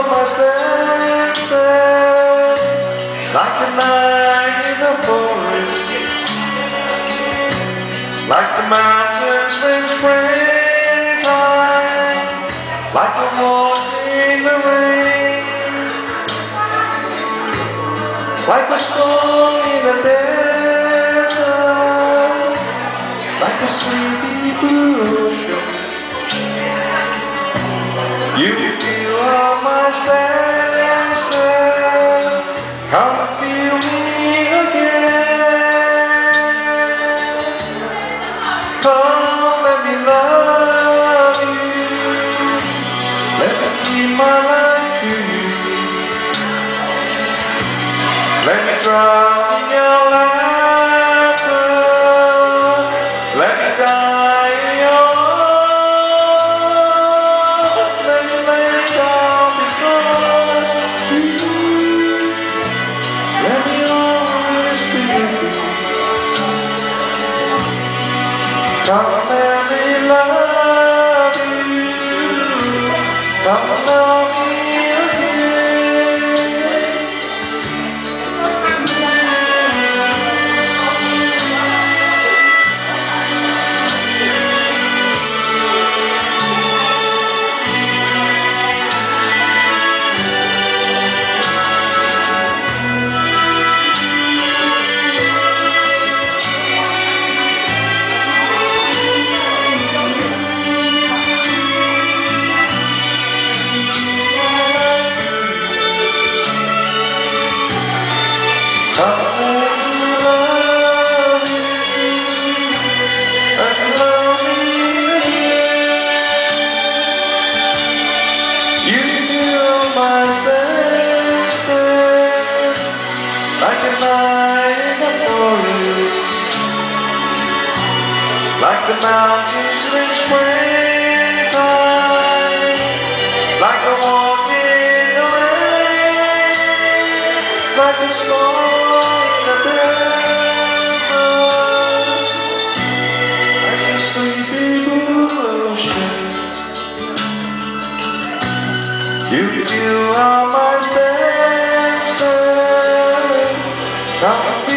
all my senses, like the night in the forest, like the mountains when springtime, like the water in the rain, like the storm in the desert, like the sleepy blue ocean. You feel all my senses, come and feel me again. Come, let me love you, let me give my life to you. Let me drown in your laughter, let me die in your arms, let me lay down beside you, let me always be with you. Come let me love you, come love me again. Come let me love you, and love me again. You fill my senses, like a night in the forest, like the mountains in springtime, like the water in the rain, like the storm. Sleepy blue ocean. You feel all my senses, come